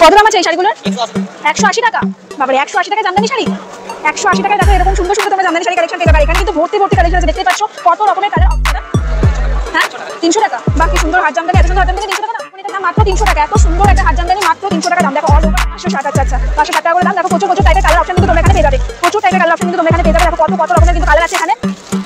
কত দাম আছে এই শাড়িগুলোর? 180 টাকা। বাবারে 180 টাকায় জামদানি শাড়ি। 180 টাকায় দেখো এরকম সুন্দর সুন্দর তোমরা জামদানি শাড়ি কালেকশন পেয়ে যাবে। এখানে কিন্তু ভর্তি ভর্তি কালেকশন আছে, দেখতে পাচ্ছ কত রকমের কালার অপশন। হ্যাঁ 300 টাকা। বাকি সুন্দর হাত জামদানি, এত সুন্দর হাত জামদানি 300 টাকা না, এটার দাম মাত্র 300 টাকা। এত সুন্দর একটা হাত জামদানি মাত্র 300 টাকা দাম। দেখো অল ওভার 560। আচ্ছা 560 টাকা করে দাম। দেখো প্রচুর প্রচুর টাইপের কালার অপশন কিন্তু তোমরা এখানে পেয়ে যাবে। প্রচুর টাইপের কালার অপশন কিন্তু তোমরা এখানে পেয়ে যাবে। দেখো কত কত রকমের কিন্তু কালার আছে এখানে।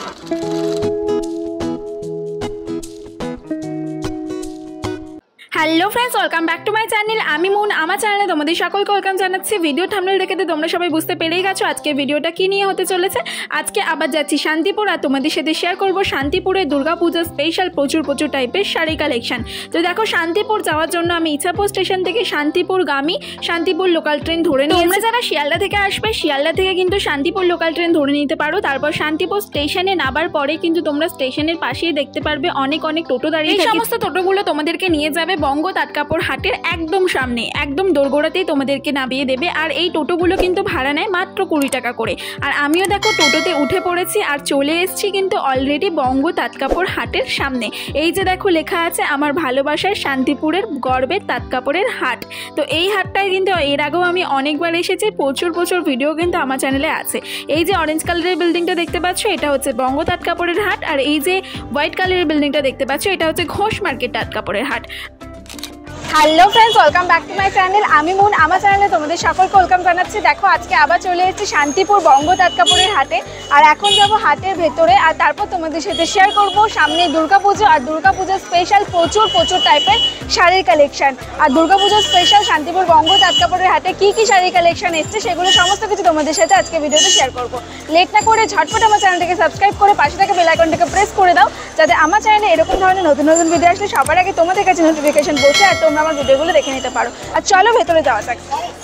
Hello friends, welcome back to my channel. আমি মুন। আমার চ্যানেলে তোমাদের সকলকে ওয়েলকাম জানাচ্ছি। ভিডিও থাম্বনেল দেখে তো তোমরা সবাই বুঝতে পেরেই গেছো আজকে ভিডিওটা কি নিয়ে হতে চলেছে। আজকে আবার যাচ্ছি শান্তিপুর, আর তোমাদের সাথে শেয়ার করব শান্তিপুরে দুর্গাপূজা স্পেশাল প্রচুর প্রচুর টাইপের শাড়ি কালেকশন। তো দেখো শান্তিপুর যাওয়ার জন্য আমি ইছাপুর স্টেশন থেকে শান্তিপুরগামী শান্তিপুর লোকাল ট্রেন ধরে নিই। তোমরা যারা শিয়ালদা থেকে আসবে, শিয়ালদা থেকে কিন্তু শান্তিপুর লোকাল ট্রেন ধরে নিতে পারো। তারপর শান্তিপুর স্টেশনে নামার পরে কিন্তু তোমরা স্টেশনের পাশেই দেখতে পারবে অনেক অনেক টোটো দাঁড়িয়ে। এই সমস্ত টোটোগুলো তোমাদেরকে নিয়ে যাবে বঙ্গ তাঁতকাপড় হাটের একদম সামনে, একদম দোরগোড়াতেই তোমাদেরকে নামিয়ে দেবে। আর এই টোটোগুলো কিন্তু ভাড়া নেয় মাত্র 20 টাকা করে। আর আমিও দেখো টোটোতে উঠে পড়েছি আর চলে এসেছি কিন্তু অলরেডি বঙ্গ তাঁতকাপড় হাটের সামনে। এই যে দেখো লেখা আছে আমার ভালোবাসার শান্তিপুরের গর্বের তাঁতকাপড়ের হাট। তো এই হাটটায় কিন্তু এর আগেও আমি অনেকবার এসেছি, প্রচুর প্রচুর ভিডিও কিন্তু আমার চ্যানেলে আছে। এই যে অরেঞ্জ কালারের বিল্ডিংটা দেখতে পাচ্ছ এটা হচ্ছে বঙ্গ তাঁতকাপড়ের হাট, আর এই যে হোয়াইট কালারের বিল্ডিংটা দেখতে পাচ্ছ এটা হচ্ছে ঘোষ মার্কেট তাঁতকাপড়ের হাট। Hello friends, welcome back to my channel. আমি মুন। আমার চ্যানেলে তোমাদের সকলকে ওয়েলকাম জানাচ্ছি। দেখো আজকে আবার চলে এসেছি শান্তিপুর বঙ্গ তাঁতকাপড়ের হাটে, আর এখন যাবো হাটের ভেতরে, আর তারপর তোমাদের সাথে শেয়ার করব সামনে দুর্গাপুজো আর দুর্গাপুজোর স্পেশাল প্রচুর প্রচুর টাইপের শাড়ির কালেকশন। আর দুর্গাপুজোর স্পেশাল শান্তিপুর বঙ্গ তাঁতকাপড়ের হাটে কি কি শাড়ির কালেকশন এসছে সেগুলো সমস্ত কিছু তোমাদের সাথে আজকে ভিডিওতে শেয়ার করব। লেট না করে ঝটপট আমার চ্যানেলটাকে সাবস্ক্রাইব করে পাশে থাকা বেল আইকনটাকে প্রেস করে দাও, যাতে আমার চ্যানেলে এরকম ধরনের নতুন নতুন ভিডিও আসলে সবার আগে তোমাদের কাছে নোটিফিকেশন পৌঁছে আর তোমরা আমার ভিডিওগুলো দেখে নিতে পারো। আর চলো ভেতরে যাওয়া যাক।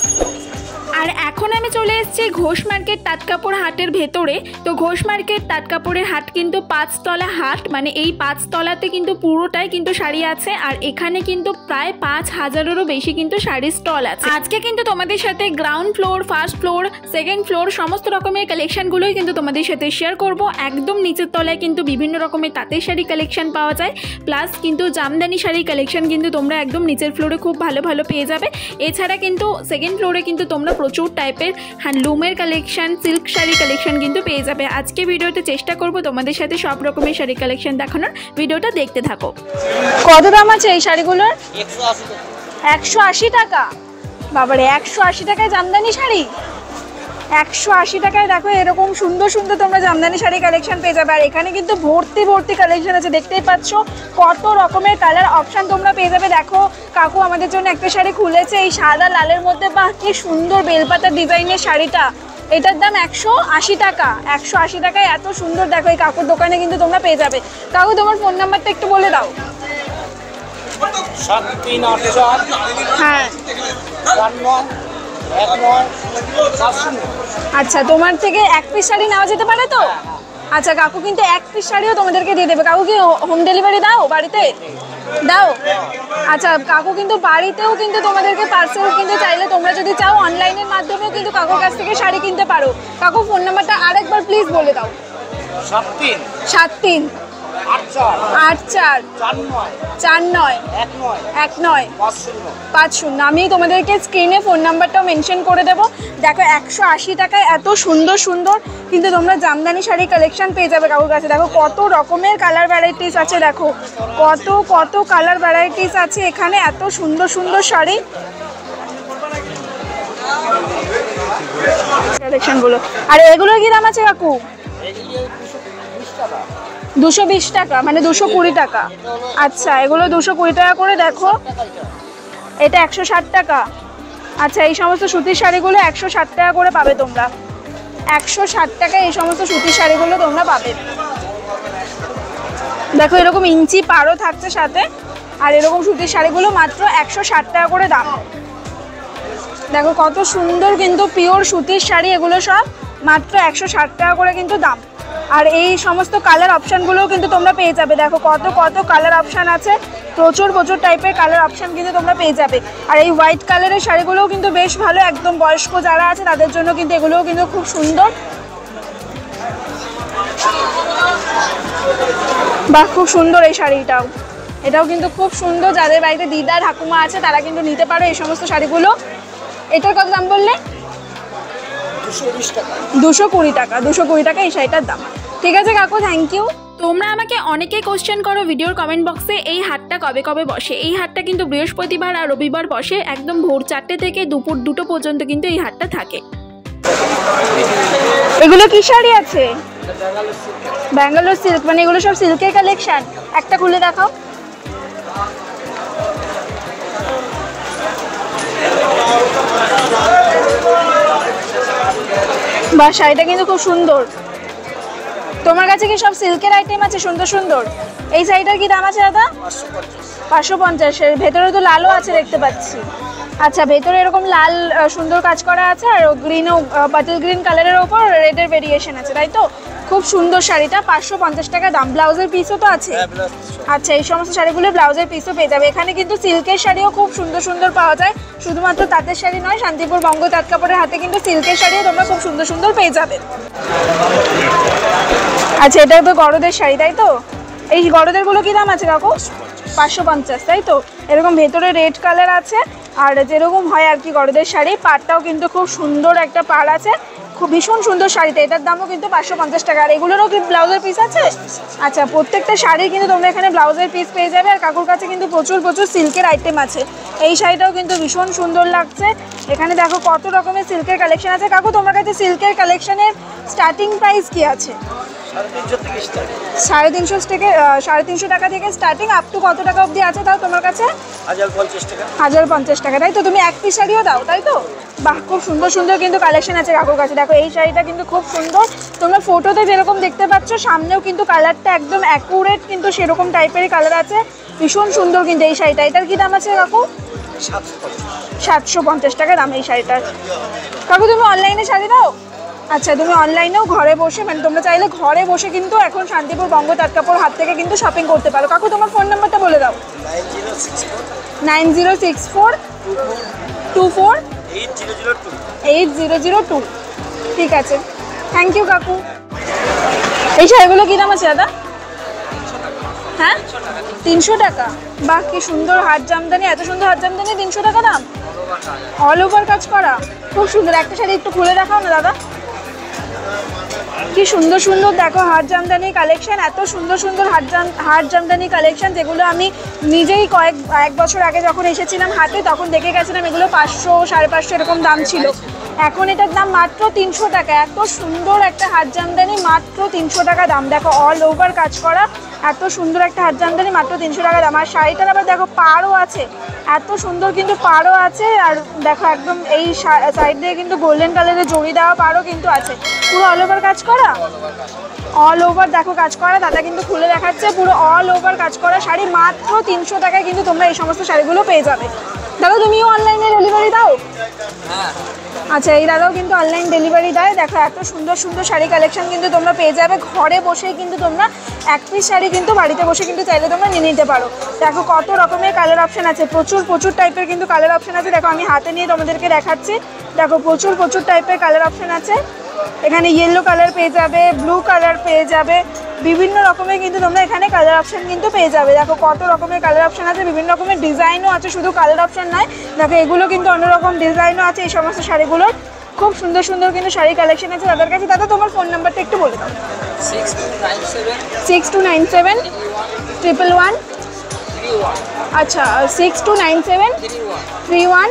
আর এখন আমি চলে এসেছি ঘোষ মার্কেট তাঁতকাপড় হাটের ভেতরে। তো ঘোষ মার্কেট তাঁতকাপড়ের হাট কিন্তু 5 তলা হাট, মানে এই 5 তলাতে কিন্তু পুরোটাই কিন্তু শাড়ি আছে। আর এখানে কিন্তু প্রায় 5000-এরও বেশি কিন্তু শাড়ির স্টল আছে। আজকে কিন্তু তোমাদের সাথে ground floor, first floor, second floor সমস্ত রকমের কালেকশনগুলোই কিন্তু তোমাদের সাথে শেয়ার করব। একদম নিচের তলায় কিন্তু বিভিন্ন রকমের তাঁতের শাড়ি কালেকশন পাওয়া যায়, প্লাস কিন্তু জামদানি শাড়ি কালেকশন কিন্তু তোমরা একদম নিচের ফ্লোরে খুব ভালো ভালো পেয়ে যাবে। এছাড়া কিন্তু সেকেন্ড ফ্লোরে কিন্তু তোমরা প্রচুর টাইপের হ্যান্ডলুমের কালেকশন, সিল্ক শাড়ি কালেকশন কিন্তু পেয়ে যাবে। আজকে ভিডিওতে চেষ্টা করব তোমাদের সাথে সব রকমের শাড়ি কালেকশন দেখানোর। ভিডিওটা দেখতে থাকো। কত দাম আছে এই শাড়িগুলোর? 180 টাকা। বাবারে 180 টাকায় জামদানি শাড়ি। 180 টাকায় দেখো এরকম সুন্দর সুন্দর তোমরা জামদানি শাড়ি কালেকশন পেয়ে যাবে। আর এখানে কিন্তু ভর্তি ভর্তি কালেকশন আছে, দেখতেই পাচ্ছ কত রকমের কালার অপশন তোমরা পেয়ে যাবে। দেখো কাকু আমাদের জন্য একটা শাড়ি খুলেছে এই সাদা লালের মধ্যে। বাহ কি সুন্দর বেলপাতা ডিজাইনের শাড়িটা। এটার দাম 180 টাকা। 180 টাকায় এত সুন্দর দেখো এই কাকুর দোকানে কিন্তু তোমরা পেয়ে যাবে। কাকু তোমার ফোন নাম্বারটা একটু বলে দাও। 7384 হ্যাঁ 4919 আচ্ছা, তোমার থেকে এক পিস শাড়ি নেওয়া যেতে পারে তো? আচ্ছা কাকু কিন্তু এক পিস শাড়িও তোমাদেরকে দিয়ে দেবে। কাকু কি হোম ডেলিভারি দাও? বাড়িতে দাও? আচ্ছা কাকু কিন্তু বাড়িতেও কিন্তু তোমাদেরকে পার্সেল কিন্তু চাইলে তোমরা যদি চাও অনলাইনের মাধ্যমেও কিন্তু কাকুর কাছ থেকে শাড়ি কিনতে পারো। কাকু ফোন নাম্বারটা আরেকবার প্লিজ বলে দাও। 73 84 49 19 50। আমি তোমাদেরকে স্ক্রিনে ফোন নাম্বারটাও মেনশন করে দেবো। দেখো 180 টাকায় এত সুন্দর সুন্দর কিন্তু তোমরা জামদানি শাড়ি কালেকশন পেয়ে যাবে কাকুর কাছে। দেখো কত রকমের কালার ভ্যারাইটিস আছে, দেখো কত কত কালার ভ্যারাইটিস আছে এখানে, এত সুন্দর সুন্দর শাড়ি কালেকশনগুলো। আর এগুলোর কি দাম আছে কাকু? 220 টাকা, মানে 220 টাকা। আচ্ছা এগুলো 220 টাকা করে। দেখো এটা 160 টাকা। আচ্ছা এই সমস্ত সুতির শাড়িগুলো 160 টাকা করে পাবে তোমরা। 160 টাকা এই সমস্ত সুতির শাড়িগুলো তোমরা পাবে। দেখো এরকম ইঞ্চি পাড়ও থাকছে সাথে, আর এরকম সুতির শাড়িগুলো মাত্র 160 টাকা করে দাম। দেখো কত সুন্দর কিন্তু পিওর সুতির শাড়ি, এগুলো সব মাত্র 160 টাকা করে কিন্তু দাম। আর এই সমস্ত কালার অপশানগুলোও কিন্তু তোমরা পেয়ে যাবে। দেখো কত কত কালার অপশান আছে, প্রচুর প্রচুর টাইপের কালার অপশান কিন্তু তোমরা পেয়ে যাবে। আর এই হোয়াইট কালারের শাড়িগুলোও কিন্তু বেশ ভালো, একদম বয়স্ক যারা আছে তাদের জন্য কিন্তু এগুলোও কিন্তু খুব সুন্দর। বাহ খুব সুন্দর এই শাড়িটাও। এটাও কিন্তু খুব সুন্দর, যাদের বাড়িতে দিদা ঠাকুমা আছে তারা কিন্তু নিতে পারো এই সমস্ত শাড়িগুলো। এটার কত দাম বললে? 220 টাকা। 220 টাকা এই শাড়িটার দাম। ঠিক আছে কাকু, থ্যাংক ইউ। তোমরা আমাকে অনেকেই কোশ্চেন করো ভিডিওর কমেন্ট বক্সে এই হাটটা কবে কবে বসে। এই হাটটা কিন্তু বৃহস্পতিবার আর রবিবার বসে, একদম ভোর 4টে থেকে দুপুর 2টো পর্যন্ত কিন্তু এই হাটটা থাকে। এগুলো কি শাড়ি আছে? ব্যাঙ্গালোর সিল্ক, মানে এগুলো সব সিল্কের কালেকশন। একটা খুলে দেখাও। বা শাড়িটা কিন্তু খুব সুন্দর। তোমার কাছে কি সব সিল্কের আইটেম আছে সুন্দর সুন্দর? এই শাড়িটার কি দাম আছে দাদা? 550। এর ভেতরে তো লালও আছে দেখতে পাচ্ছি। আচ্ছা, ভেতরে এরকম লাল সুন্দর কাজ করা আছে, আর গ্রিন ও বাটল গ্রিন কালারের ওপর রেডের ভেরিয়েশন আছে, তাই তো? খুব সুন্দর শাড়িটা, 550 টাকা দাম। ব্লাউজের পিসও তো আছে? আচ্ছা, এই সমস্ত শাড়িগুলো ব্লাউজের পিসও পেয়ে যাবে। এখানে কিন্তু সিল্কের শাড়িও খুব সুন্দর সুন্দর পাওয়া যায়, শুধুমাত্র তাঁতের শাড়ি নয়, শান্তিপুর বঙ্গ তাঁত কাপড়ের হাতে কিন্তু সিল্কের শাড়িও তোমরা খুব সুন্দর সুন্দর পেয়ে যাবে। আচ্ছা, এটা তো গরদের শাড়ি, তাই তো? এই গরদের গুলো কি দাম আছে কাকু? 550, তাই তো? এরকম ভেতরে রেড কালার আছে, আর যেরকম হয় আর কি গরদের শাড়ি, পাড়টাও কিন্তু খুব সুন্দর একটা পাড় আছে, খুব ভীষণ সুন্দর শাড়িটা। এটার দামও কিন্তু 550 টাকা। আর এগুলোরও কি ব্লাউজের পিস আছে? আচ্ছা, প্রত্যেকটা শাড়ি কিন্তু তোমরা এখানে ব্লাউজের পিস পেয়ে যাবে। আর কাকুর কাছে কিন্তু প্রচুর প্রচুর সিল্কের আইটেম আছে। এই শাড়িটাও কিন্তু ভীষণ সুন্দর লাগছে। এখানে দেখো কত রকমের সিল্কের কালেকশন আছে। কাকু, তোমার কাছে সিল্কের কালেকশনের স্টার্টিং প্রাইস কি আছে? 350 টাকা থেকে স্টার্টিং, আপ টু কত টাকা অবধি আছে তাও তোমার কাছে? 1050 টাকা, তাই তো? তুমি এক পিস শাড়িও দাও, তাই তো? বাহ, খুব সুন্দর সুন্দর কিন্তু কালেকশন আছে কাকুর কাছে। দেখো এই শাড়িটা কিন্তু খুব সুন্দর, তোমরা ফটোতে যেরকম দেখতে পাচ্ছ সামনেও কিন্তু কালারটা একদম অ্যাকুরেট, কিন্তু সেরকম টাইপেরই কালার আছে, ভীষণ সুন্দর কিন্তু এই শাড়িটা। এটার কি দাম আছে কাকু? 750 টাকা দাম এই শাড়িটার। কাকু, তুমি অনলাইনে শাড়ি দাও? আচ্ছা, তুমি অনলাইনেও ঘরে বসে, মানে তোমরা চাইলে ঘরে বসে কিন্তু এখন শান্তিপুর বঙ্গ তাঁত কাপড় হাত থেকে কিন্তু শপিং করতে পারো। কাকু, তোমার ফোন নাম্বারটা বলে দাও। 9064 24 8002। ঠিক আছে, থ্যাংক ইউ কাকু। এই শাড়িগুলো কি দাম আছে দাদা? হ্যাঁ, 300 টাকা। বাহ, কি সুন্দর হাত জামদানি, এত সুন্দর হাত জামদানি 300 টাকা দাম, অল ওভার কাজ করা, খুব সুন্দর। একটা শাড়ি একটু খুলে দেখাও না দাদা। কি সুন্দর সুন্দর দেখো হাত জামদানি কালেকশন, এত সুন্দর সুন্দর হাত জামদানি কালেকশন, যেগুলো আমি নিজেই এক বছর আগে যখন এসেছিলাম হাতে তখন দেখে গেছিলাম এগুলো 500 550 এরকম দাম ছিল। এখন এটার দাম মাত্র 300 টাকা। এত সুন্দর একটা হাত জামদানি, মাত্র 300 টাকা দাম। দেখো অল ওভার কাজ করা, এত সুন্দর একটা হাত জামদানি, মাত্র 300 টাকা দাম। আর শাড়িটার আবার দেখো পাড়ও আছে, এত সুন্দর কিন্তু পাড়ও আছে। আর দেখো একদম এই সাইড দিয়ে কিন্তু গোল্ডেন কালারের জড়ি দেওয়া পাড়ও কিন্তু আছে, পুরো অল ওভার কাজ করা, অল ওভার দেখো কাজ করা। দাদা কিন্তু খুলে দেখাচ্ছে, পুরো অল ওভার কাজ করা শাড়ি, মাত্র 300 টাকায় কিন্তু তোমরা এই সমস্ত শাড়িগুলো পেয়ে যাবে। দাদা, তুমিও অনলাইনে ডেলিভারি দাও? আচ্ছা, এই দাদাও কিন্তু অনলাইন ডেলিভারি দেয়। দেখো এত সুন্দর সুন্দর শাড়ি কালেকশন কিন্তু তোমরা পেয়ে যাবে ঘরে বসেই, কিন্তু তোমরা এক পিস শাড়ি কিন্তু বাড়িতে বসে কিন্তু চাইলে তোমরা নিয়ে নিতে পারো। দেখো কত রকমের কালার অপশন আছে, প্রচুর প্রচুর টাইপের কিন্তু কালার অপশন আছে। দেখো আমি হাতে নিয়ে তোমাদেরকে দেখাচ্ছি, দেখো প্রচুর প্রচুর টাইপের কালার অপশন আছে। এখানে ইয়েলো কালার পেয়ে যাবে, ব্লু কালার পেয়ে যাবে, বিভিন্ন রকমের কিন্তু তোমরা এখানে কালার অপশন কিন্তু পেয়ে যাবে। দেখো কত রকমের কালার অপশন আছে, বিভিন্ন রকমের ডিজাইনও আছে, শুধু কালার অপশন নয়। দেখো এগুলো কিন্তু অন্যরকম ডিজাইনও আছে এই সমস্ত শাড়িগুলোর, খুব সুন্দর সুন্দর কিন্তু শাড়ি কালেকশন আছে তাদের কাছে। দাদা, তোমার ফোন নাম্বারটা একটু বলে দাও। 6297 111। আচ্ছা, 6297 31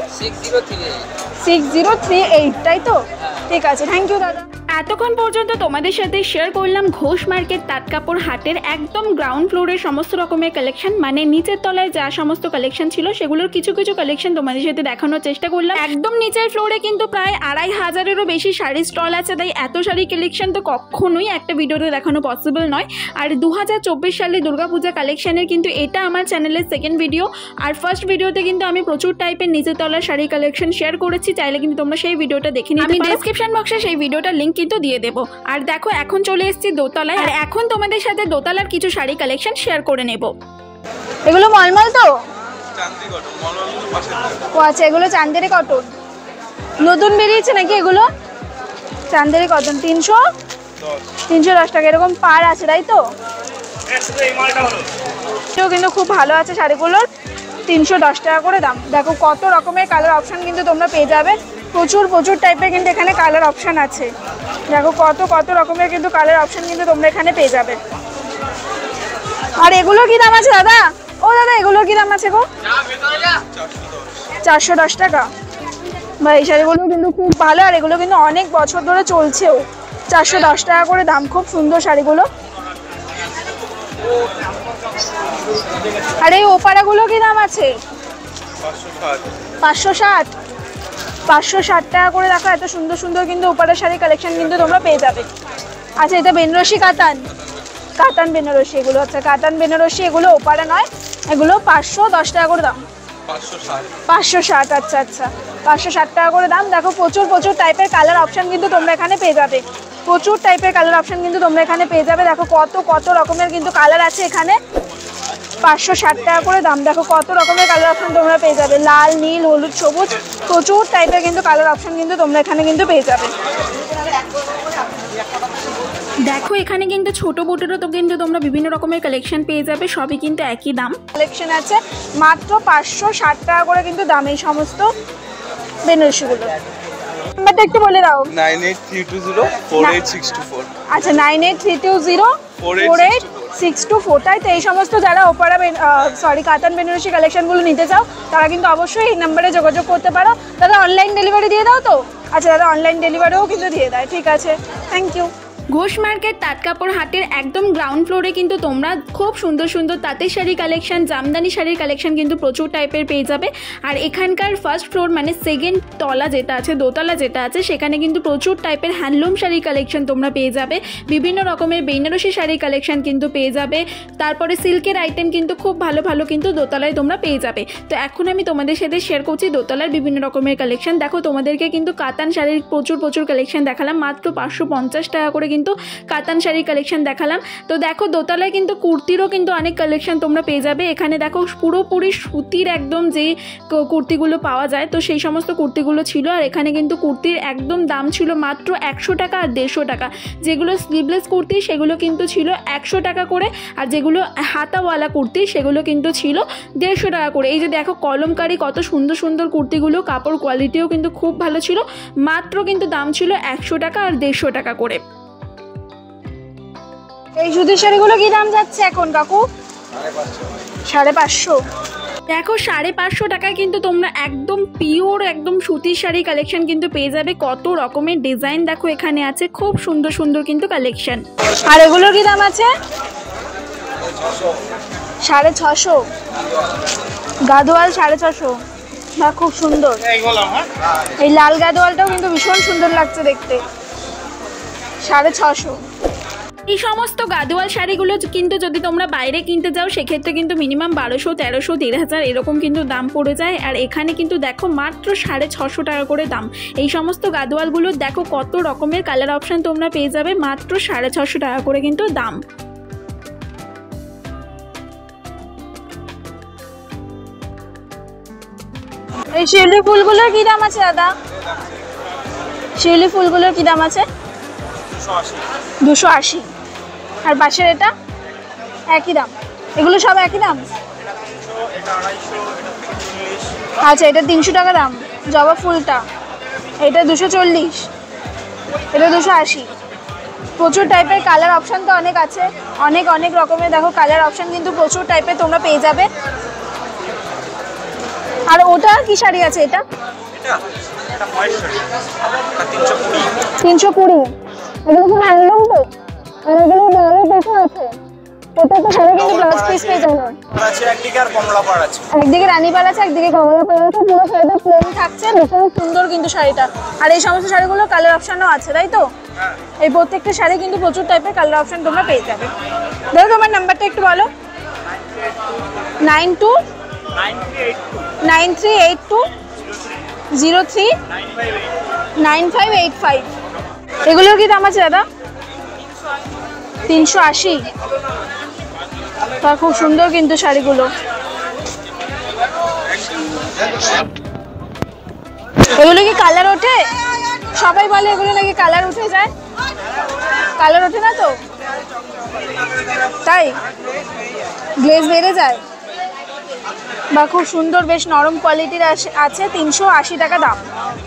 6038, তাই তো? ঠিক আছে, থ্যাংক ইউ দাদা। এতক্ষণ পর্যন্ত তোমাদের সাথে শেয়ার করলাম ঘোষ মার্কেট তাঁত কাপড় হাটের একদম গ্রাউন্ড ফ্লোরের সমস্ত রকমের কালেকশন, মানে নিচের তলায় যা সমস্ত কালেকশন ছিল সেগুলোর কিছু কিছু কালেকশন তোমাদের সাথে দেখানোর চেষ্টা করলাম। একদম নিচের ফ্লোরে কিন্তু প্রায় 2500-এরও বেশি শাড়ির স্টল আছে, তাই এত শাড়ি কালেকশন তো কখনোই একটা ভিডিওতে দেখানো পসিবল নয়। আর 2024 সালে দুর্গাপূজা কালেকশনের কিন্তু এটা আমার চ্যানেলের সেকেন্ড ভিডিও। আর ফার্স্ট ভিডিওতে কিন্তু আমি প্রচুর টাইপের নিচের তলার শাড়ি কালেকশন শেয়ার করেছি, চাইলে কিন্তু তোমরা সেই ভিডিওটা দেখে নিতে পারো। আমি ডেসক্রিপশন বক্সে সেই ভিডিওটার লিঙ্ক কিন্তু দিয়ে দেবো। আর দেখো এখন চলে এসেছি দোতলায়, আর এখন তোমাদের সাথে দোতলার কিছু শাড়ি কালেকশন শেয়ার করে নেব। এগুলো মলমল তো? ও আচ্ছা, এগুলো চান্দেরি কটন, নতুন বেরিয়েছে নাকি এগুলো? চান্দেরি কটন 310 টাকা, এরকম পার আছে, তাই তো? এটাও কিন্তু খুব ভালো আছে শাড়িগুলোর, 310 টাকা করে দাম। দেখো কত রকমের কালার অপশান কিন্তু তোমরা পেয়ে যাবে, প্রচুর টাইপের কিন্তু এখানে কালার অপশান আছে। দেখো কত রকমের কিন্তু কালার অপশান কিন্তু তোমরা এখানে পেয়ে যাবে। আর এগুলো কি দাম আছে দাদা? ও দাদা এগুলো কি দাম আছে গো? 410 টাকা। বা এই শাড়িগুলো কিন্তু খুব ভালো, আর এগুলো কিন্তু অনেক বছর ধরে চলছেও। 410 টাকা করে দাম, খুব সুন্দর শাড়িগুলো। আর এই ওপারাগুলো কি দাম আছে? 560 টাকা করে। দেখো এত সুন্দর কিন্তু ওপারা শাড়ি কালেকশন কিন্তু তোমরা পেয়ে যাবে। আচ্ছা এটা বেনারসি কাতান বেনারসি, এগুলো আচ্ছা কাতান বেনারসি, এগুলো ওপারা নয়, এগুলো 510 টাকা করে দাম। 560, আচ্ছা 560 টাকা করে দাম। দেখো প্রচুর টাইপের কালার অপশান কিন্তু তোমরা এখানে পেয়ে যাবে, প্রচুর টাইপের কালার অপশান কিন্তু তোমরা এখানে পেয়ে যাবে। দেখো কত রকমের কিন্তু কালার আছে এখানে, 560 টাকা করে দাম। দেখো কত রকমের কালার অপশান তোমরা পেয়ে যাবে, লাল, নীল, হলুদ, সবুজ, প্রচুর টাইপের কিন্তু কালার অপশান কিন্তু তোমরা এখানে কিন্তু পেয়ে যাবে। দেখো এখানে কিন্তু ছোট বোটেরও তো কিন্তু তোমরা বিভিন্ন রকমের কালেকশন পেয়ে যাবে, সবই কিন্তু একই দাম। কালেকশন আছে মাত্র 560 টাকা করে কিন্তু দাম এই সমস্ত বেনারসিগুলো। নাম্বারটা একটু বলে দাও। 9832048624। আচ্ছা 9832048624, তাই তো? এই সমস্ত যারা ওপারা কাতান বেনারসি কালেকশনগুলো নিতে চাও তারা কিন্তু অবশ্যই এই নাম্বারে যোগাযোগ করতে পারো। দাদা অনলাইন ডেলিভারি দিয়ে দাও তো? আচ্ছা দাদা অনলাইন ডেলিভারিও কিন্তু দিয়ে দেয়, ঠিক আছে, থ্যাংক ইউ। ঘোষ মার্কেট তাঁতকাপড় হাটের একদম গ্রাউন্ড ফ্লোরে কিন্তু তোমরা খুব সুন্দর তাঁতের শাড়ি কালেকশন, জামদানি শাড়ির কালেকশন কিন্তু প্রচুর টাইপের পেয়ে যাবে। আর এখানকার ফার্স্ট ফ্লোর মানে সেকেন্ড তলা যেটা আছে, দোতলা যেটা আছে, সেখানে কিন্তু প্রচুর টাইপের হ্যান্ডলুম শাড়ির কালেকশন তোমরা পেয়ে যাবে, বিভিন্ন রকমের বেনারসি শাড়ির কালেকশন কিন্তু পেয়ে যাবে, তারপরে সিল্কের আইটেম কিন্তু খুব ভালো কিন্তু দোতলায় তোমরা পেয়ে যাবে। তো এখন আমি তোমাদের সাথে শেয়ার করছি দোতলার বিভিন্ন রকমের কালেকশন। দেখো তোমাদেরকে কিন্তু কাতান শাড়ির প্রচুর কালেকশন দেখালাম, মাত্র 550 টাকা করে কিন্তু কাতান শাড়ির কালেকশন দেখালাম। তো দেখো দোতলায় কিন্তু কুর্তিরও কিন্তু অনেক কালেকশন তোমরা পেয়ে যাবে। এখানে দেখো পুরোপুরি সুতির একদম যে কুর্তিগুলো পাওয়া যায়, তো সেই সমস্ত কুর্তিগুলো ছিল। আর এখানে কিন্তু কুর্তির একদম দাম ছিল মাত্র 100 টাকা আর 150 টাকা। যেগুলো স্লিভলেস কুর্তি সেগুলো কিন্তু ছিল 100 টাকা করে, আর যেগুলো হাতাওয়ালা কুর্তি সেগুলো কিন্তু ছিল 150 টাকা করে। এই যে দেখো কলমকারি কত সুন্দর কুর্তিগুলো, কাপড় কোয়ালিটিও কিন্তু খুব ভালো ছিল, মাত্র কিন্তু দাম ছিল 100 টাকা আর 150 টাকা করে। এই সুতির শাড়িগুলো কি দাম যাচ্ছে এখন কাকু? 550। দেখো 550 টাকায় কিন্তু তোমরা একদম পিওর একদম সুতির শাড়ি কালেকশন কিন্তু পেয়ে যাবে। কত রকমের ডিজাইন দেখো এখানে আছে, খুব সুন্দর কিন্তু কালেকশন। আর এগুলোর কি দাম আছে? 650। গাদোয়াল 650, বা খুব সুন্দর। এই লাল গাদোয়ালটাও কিন্তু ভীষণ সুন্দর লাগছে দেখতে, 650। এই সমস্ত গাদোয়াল শাড়িগুলো কিন্তু যদি তোমরা বাইরে কিনতে যাও সেক্ষেত্রে কিন্তু মিনিমাম 1200, 1300, 1500 এরকম কিন্তু দাম পড়ে যায়। আর এখানে কিন্তু দেখো মাত্র 650 টাকা করে দাম। এই সমস্ত গাদোয়ালগুলো দেখো কত রকমের কালার অপশান তোমরা পেয়ে যাবে, মাত্র 650 টাকা করে কিন্তু দাম। এই শিউলি ফুলগুলোর কি দাম আছে দাদা? শিউলি ফুলগুলোর কি দাম আছে? 280। আর পাশের এটা একই দাম? এগুলো সব একই দাম? আচ্ছা এটা 300 টাকা দাম জবা ফুলটা, এটা 240, এটা 280। প্রচুর টাইপের কালার অপশান তো অনেক আছে, অনেক রকমের দেখো কালার অপশান কিন্তু প্রচুর টাইপের তোমরা পেয়ে যাবে। আর ওটা কি শাড়ি আছে? এটা 320। এগুলো খুব হ্যান্ডলুম তো, আর এগুলো ব্লাউজ পিস আছে, প্রত্যেকটা শাড়ি কিন্তু ব্লাউজ পিস পেয়ে যাবে। একদিকে আর কমলা পাড় আছে, একদিকে রানী পাড় আছে, একদিকে কমলা পাড় আছে, পুরো শাড়িটা প্লেন থাকছে, ভীষণ সুন্দর কিন্তু শাড়িটা। আর এই সমস্ত শাড়িগুলো কালার অপশানও আছে, তাই তো? এই প্রত্যেকটা শাড়ি কিন্তু প্রচুর টাইপের কালার অপশান তোমরা পেয়ে যাবে। দেখো তোমার নাম্বারটা একটু বলো। 9382039585। এগুলোর কি দাম আছে দাদা? 380। তা খুব সুন্দর কিন্তু শাড়িগুলো। এগুলো কি কালার ওঠে? সবাই বলে এগুলো নাকি কালার উঠে যায়, কালার ওঠে না তো? তাই গ্লেজ বেড়ে যায় বা খুব সুন্দর বেশ নরম কোয়ালিটির আছে। 380 টাকা দাম।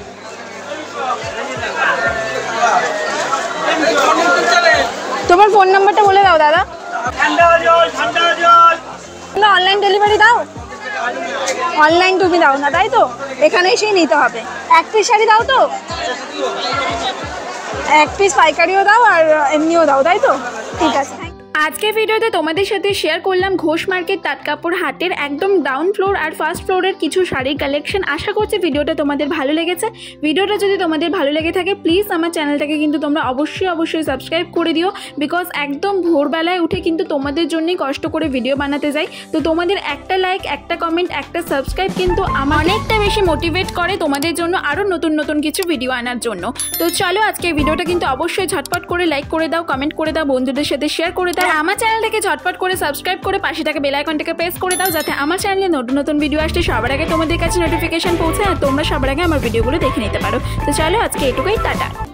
তোমার ফোন নাম্বারটা বলে দাও দাদা। অনলাইন ডেলিভারি দাও? অনলাইন তুমি দাও না তাই তো? এখানে এসেই নিতে হবে। এক পিস শাড়ি দাও তো? এক পিস পাইকারিও দাও আর এমনিও দাও তাই তো? ঠিক আছে। আজকে ভিডিওতে তোমাদের সাথে শেয়ার করলাম ঘোষ মার্কেট তাঁতকাপড় হাটের একদম ডাউন ফ্লোর আর ফার্স্ট ফ্লোরের কিছু শাড়ির কালেকশন। আশা করছি ভিডিওটা তোমাদের ভালো লেগেছে। ভিডিওটা যদি তোমাদের ভালো লেগে থাকে প্লিজ আমার চ্যানেলটাকে কিন্তু তোমরা অবশ্যই সাবস্ক্রাইব করে দিও, বিকজ একদম ভোরবেলায় উঠে কিন্তু তোমাদের জন্যই কষ্ট করে ভিডিও বানাতে যাই। তো তোমাদের একটা লাইক, একটা কমেন্ট, একটা সাবস্ক্রাইব কিন্তু আমার অনেকটা বেশি মোটিভেট করে তোমাদের জন্য আরও নতুন কিছু ভিডিও আনার জন্য। তো চলো আজকে ভিডিওটা কিন্তু অবশ্যই ঝটপট করে লাইক করে দাও, কমেন্ট করে দাও, বন্ধুদের সাথে শেয়ার করে দাও। আমার চ্যানেলটাকে ঝটপট করে সাবস্ক্রাইব করে পাশে থাকা বেল আইকনটাকে প্রেস করে দাও, যাতে আমার চ্যানেলে নতুন ভিডিও আসলে সবার আগে তোমাদের কাছে নোটিফিকেশন পৌঁছে আর তোমরা সবার আগে আমার ভিডিওগুলো দেখে নিতে পারো। তো চলো আজকে এটুকুই, টাটা।